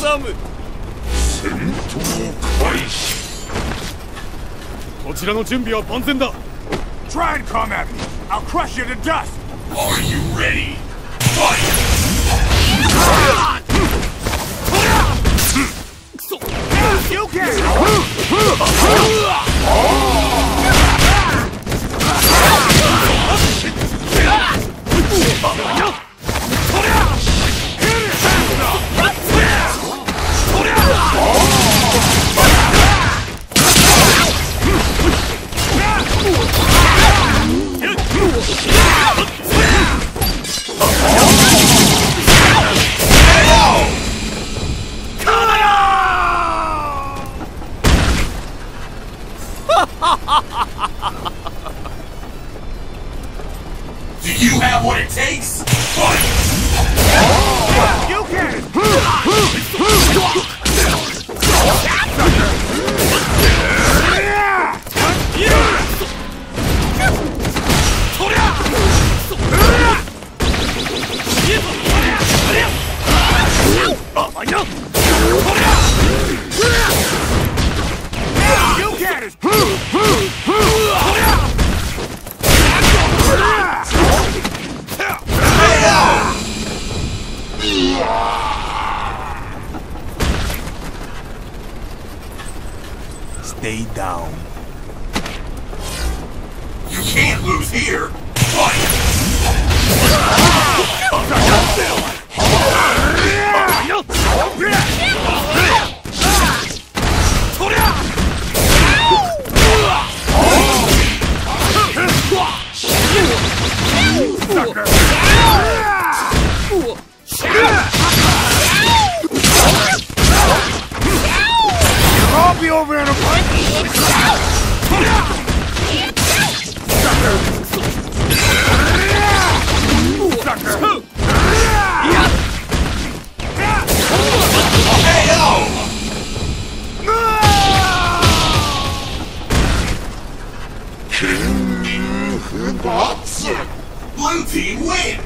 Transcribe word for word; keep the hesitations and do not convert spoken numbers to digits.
サム。 戦闘開始。 こちらの準備は万全だ。 Try and come at me. I'll crush you to dust. Are you ready? Fight! You can! Do you have what it takes? Fight! You can! You can! Stay down. You can't lose here! Fight! I'll be over in a bite. Blue team wins!